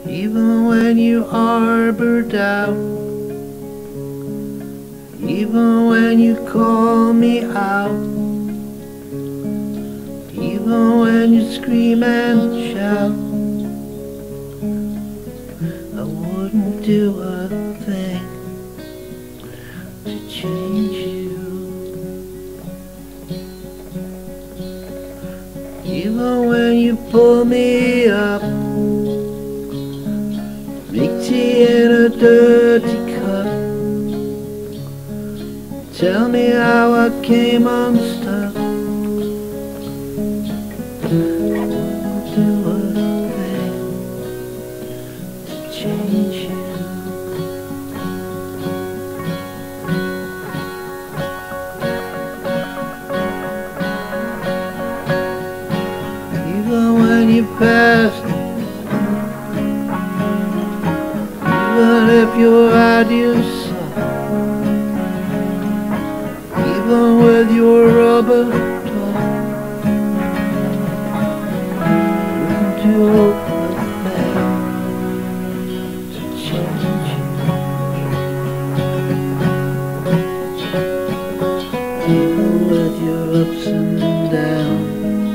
Even when you harbor doubt, even when you call me out, even when you scream and shout, I wouldn't do a thing to change you. Even when you pull me up, make tea in a dirty cup, tell me how I came unstuck, I wouldn't do a thing to change you. Even when you pass me, even if your ideas suck, even with your rubber talk, wouldn't do a thing to change you. Even with your ups and downs,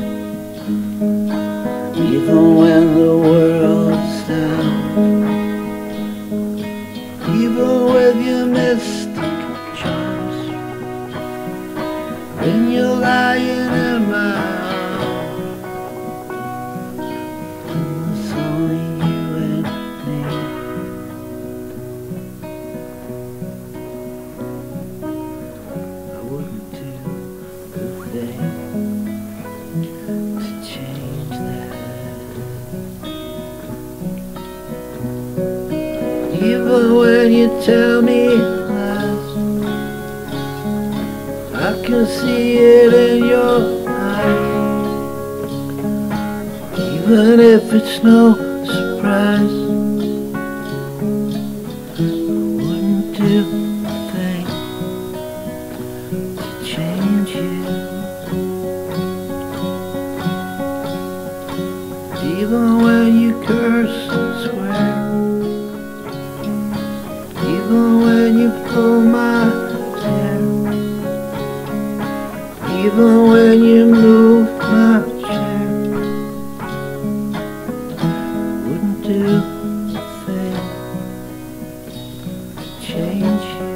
even when the world's down, even with your mystic charms, when you're lying in my arms, when it's only you and me, I wouldn't do the thing to change that. Even when you tell me lies, I can see it in your eyes. Even if it's no surprise, I wouldn't do a thing to change you. Even when you curse and swear, even when you pull my hair, even when you move my chair, I wouldn't do a thing to change you.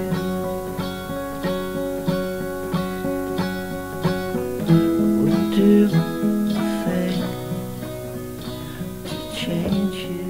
I wouldn't do a thing to change you.